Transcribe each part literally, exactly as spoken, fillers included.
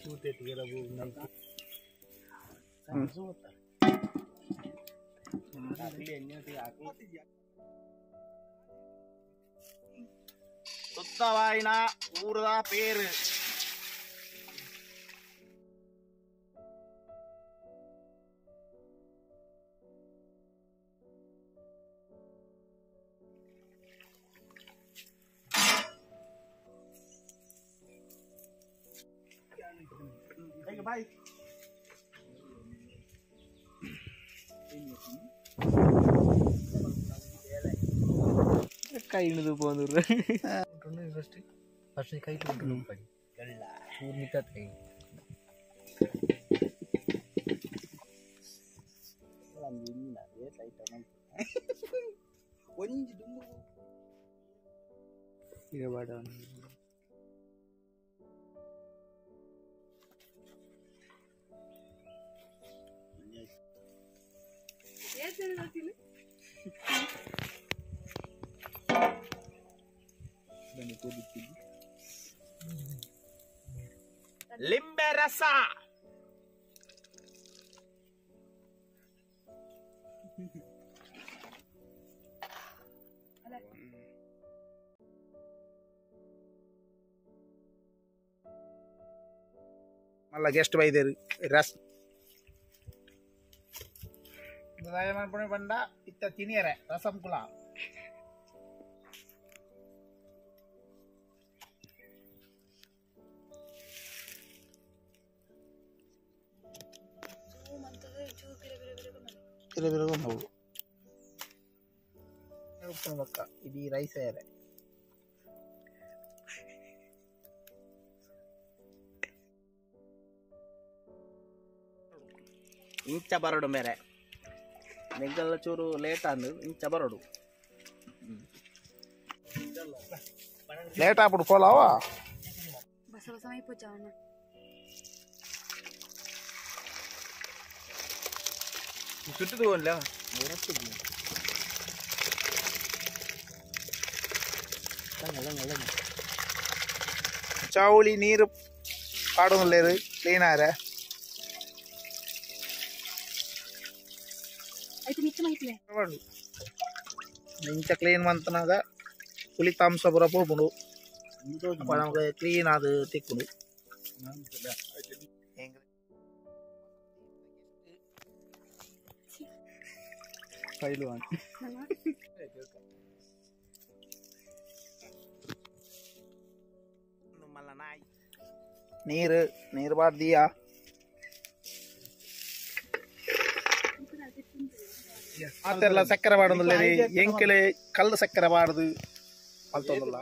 ಸುತ್ತವಾಯಿನ ಊರದ ಪೇರು ಬಾಯ್ ಕೈ ಹಿಡಿದು ಬಂದ್ರು ಫಸ್ಟ್ ಫಸ್ಟ್ ಕೈ ಹಿಡಿದು ಪಡಿ ಎಲ್ಲ ಊರ್ ನಿಂತ ಕೈ ಒಂಜಿ ದುಂಬು ಈಗ ಬಾಡ ಲಿಂಬೆ ರಸ ಮಲ್ಲ ಗೆಸ್ಟ್ ಬೈದೇರಿ ರಸ್ ಮಾಡ್ಕೊಂಡು ಬಂದ ಇತ್ತ ತಿನಿಯರೆ ರಸಂ ಕುಲ ఇది రైస్ అయ్యారే ಇಂಚ ಬರಡು ಮೇರೆ ನೆಗ್ಗಲ್ಲ ಚೂರು ಲೇಟ್ ಅಂದು ಇಂಚ ಬರಡು ಲೇಟ್ ಆಗ್ಬಿಡು ಪೋಲಾವ ಬಸ ಬಸ అయిపోచావన్న ಸುಟ್ಟಿದು ಅಲ್ಲ ಚೌಳಿ ನೀರು ಪಾಡುಲ್ಲರು ಕ್ಲೀನ್ ಆರೆ ಇಂಚ ಕ್ಲೀನ್ ಮಂತನಾಗ ಫಲಿತಾಂಶ ಬರಬಹುದು ನಮಗೆ ಕ್ಲೀನ್ ಆದ ತಿಕ್ಕುಡು ನೀರು ನೀರು ಬಾರ್ದಿಯಾ ಮಾತೆಲ್ಲ ಸಕ್ಕರೆ ಬಾಡುದಿಲ್ಲ ರೀ ಎಂಕೆಲೆ ಕಲ್ಲು ಸಕ್ಕರೆ ಬಾಡುದು ಅಲ್ತೋದಿಲ್ಲ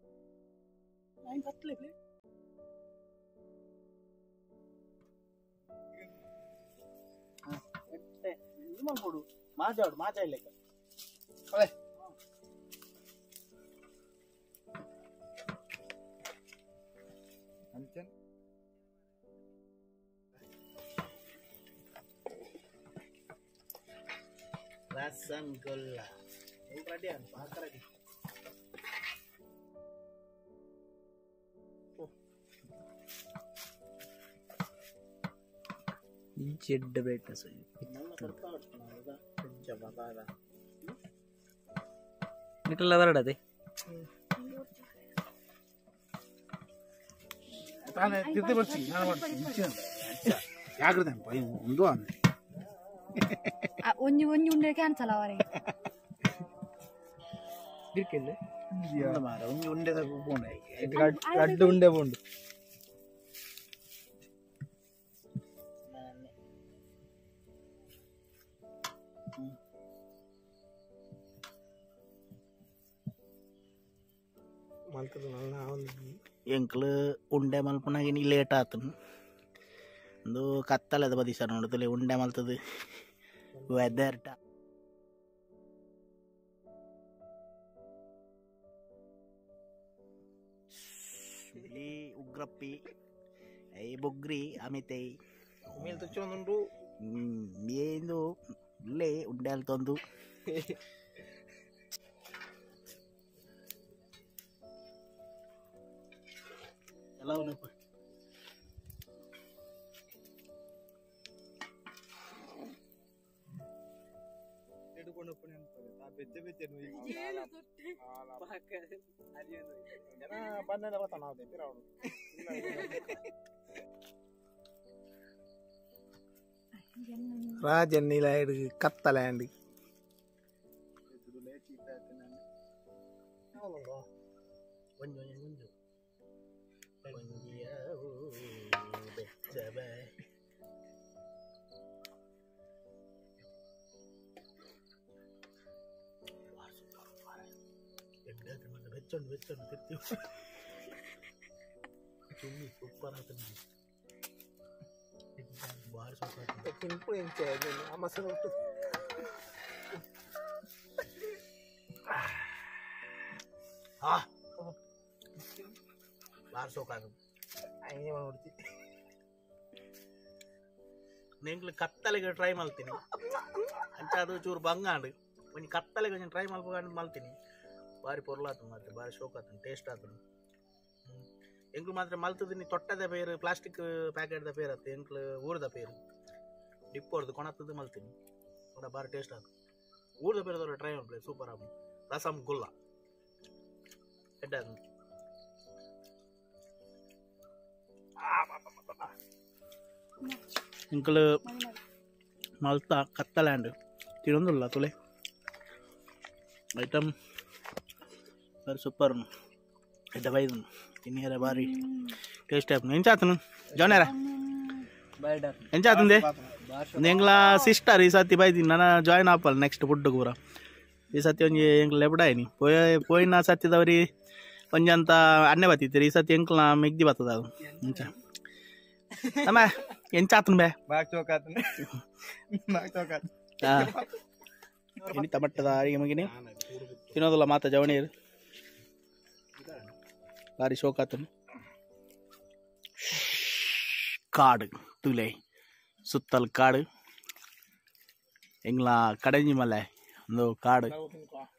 ಮಾಜಾಡು ಮಾಜಾ ಇಲ್ಲ Rasanggolla. Ini perhatian, bakar lagi. Oh. Ini cedda beta saja. Mana kertas? Mana coba bakar. Ini telah ada deh. Tanah kita bersih, mana bersih. Ya kerja, paling unduan. ಒಂಜಿ ಒಂಜಿ ಉಂಡೆ ಕ್ಯಾನ್ಸಲ್ ಅವರೇ ಇರ್ಕಿಲ್ಲ ಮಾರ ಒಂಜಿ ಉಂಡೆ ತಗೊಂಡೆ ಗಡ್ಡ ಉಂಡೆ ಬೋಂಡು ಎಂಕ್ಲು ಉಂಡೆ ಮಲ್ಪನಾಗ ನೀ ಲೇಟ್ ಆತು ಒಂದು ಕತ್ತಲದ ಬದಿ ಸರ್ ನೋಡುತ್ತಲೆ ಉಂಡೆ ಮಲ್ತದ ವೆದರ್ ಟ ಉಗ್ರಪ್ಪಿ ಐ ಬೊಗ್ರಿ ಅಮಿತೈ ಮೇಲೆ ತುಚ್ಚೊಂದುಂಡು ಏನು ಇಲ್ಲೇ ಉಂಡೆ ಅಲ್ತೊಂದು ಎಲ್ಲ రాజన్నీలాయుడు కత్తలాండి వెచ్చండి వెచ్చండి తెచ్చి చుమ్మి సూపర్ అవుతుంది బాగా సూపర్ అవుతుంది ఇప్పుడు ఏం చేయాలి అమ్మసలు బాగా సోకాదు నేను ಕತ್ತಲೆಗೆ ಟ್ರೈ ಮಾಡ್ತೀನಿ ಅಂತ ಅದು ಚೂರು ಬಂಗಾಂಡು ಒಂದು ಕತ್ತಲೆಗೆ ನಾನು ಟ್ರೈ ಮಾಡ್ಕೊಂಡು ಮಾಡ್ತೀನಿ ಭಾರಿ ಪೊರ್ಲಾತು ಮಾತ್ರ ಭಾರಿ ಶೋಕ್ ಆತನು ಟೇಸ್ಟ್ ಆತನು ಎಂಕ್ಲು ಮಾತ್ರ ಮಲ್ತದಿನಿ ತೊಟ್ಟದ ಪೇರು ಪ್ಲಾಸ್ಟಿಕ್ ಪ್ಯಾಕೆಟ್ದ ಪೇರು ಆತು ಎಂಕ್ಲು ಊರದ ಪೇರು ಡಿಪ್ ಹೊಡೆದು ಕೊಣತ್ತದು ಮಲ್ತೀನಿ ಕೂಡ ಭಾರಿ ಟೇಸ್ಟ್ ಆತು ಊರದ ಪೇರದವ್ರು ಟ್ರೈ ಮಾಡ್ಲಿ ಸೂಪರ್ ಆಗಿ ರಸಮ್ ಗುಲ್ಲ ಎಡ್ಡ ಎಂಕ್ಲು ಮಲ್ತಾ ಕತ್ತಲ್ಯಾಂಡ್ ತಿನ್ನೊಂದಿಲ್ಲ ತುಲೆ ಐಟಮ್ ಬಾರಿ ಸೂಪರ್ ಎಡ್ಡ ಬೈದು ತಿನ್ನಿಯರ ಭಾರಿ ಟೇಸ್ಟ್ ಆಯ್ತು ಎಂಚಾತನು ಜೋನ್ಯಾರ ಎಂಚಾತಂದೆ ಎಂಗ್ಲ ಸಿಸ್ಟರ್ ಈ ಸತಿ ಬೈದಿನಿ ನಾನು ಜಾಯ್ನ್ ಆಪಲ್ ನೆಕ್ಸ್ಟ್ ಫುಡ್ ಕೂಡ ಈ ಸತಿ ಒಂಜಿ ಎಂಕ್ಲ ಲೆಬಡಾಯಿನಿ ಪೋಯ ಪೋಯಿನ ಸತ್ಯದವ್ರಿ ಒಂಜಂತ ಅನ್ನೆ ಬತ್ತಿತ್ತೀರಿ ಈ ಸತಿ ಎಂಕ್ಲ ಮೆಗ್ದಿ ಬರ್ತದ ಅದು ಎಂಚ ಅಮ್ಮ ಎಂಚಾತನು ಬೇ ಬಾಗ್ ಚೌಕಾತನು ಬಾಗ್ ಚೌಕಾತ ಎಣಿತ ಮಟ್ಟದ ಅಡಿಗೆ ಮಗಿನಿ ತಿನ್ನೋದಿಲ್ಲ ಮಾತ ಜವಣಿಯರು ಭಾರಿ ಶೋಕಾತನು ಕಾಡು ತುಲೆ ಸುತ್ತಲ್ ಕಾಡು ಎಂಗ್ಲ ಕಡಂಜಿ ಮಲೆ ಒಂದು ಕಾಡು